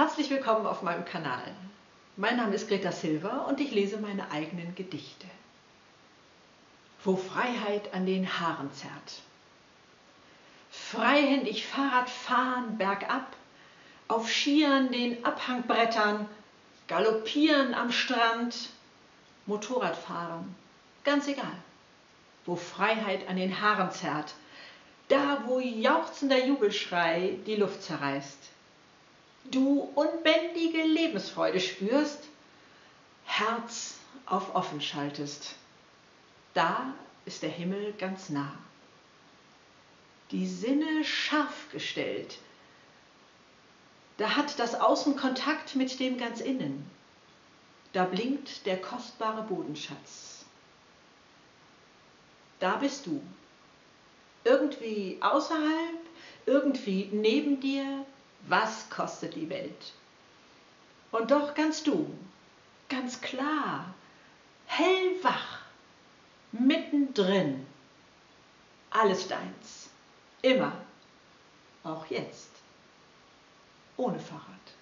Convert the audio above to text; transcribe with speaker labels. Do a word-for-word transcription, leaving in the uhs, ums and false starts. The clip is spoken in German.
Speaker 1: Herzlich willkommen auf meinem Kanal. Mein Name ist Greta Silva und ich lese meine eigenen Gedichte. Wo Freiheit an den Haaren zerrt. Freihändig Fahrrad fahren bergab, auf Skiern den Abhangbrettern, galoppieren am Strand, Motorrad fahren, ganz egal. Wo Freiheit an den Haaren zerrt, da wo jauchzender Jubelschrei die Luft zerreißt. Du unbändige Lebensfreude spürst, Herz auf offen schaltest. Da ist der Himmel ganz nah. Die Sinne scharf gestellt, da hat das Außen Kontakt mit dem ganz Innen. Da blinkt der kostbare Bodenschatz. Da bist du. Irgendwie außerhalb, irgendwie neben dir. Was kostet die Welt? Und doch ganz du, ganz klar, hellwach, mittendrin. Alles deins, immer, auch jetzt, ohne Fahrrad.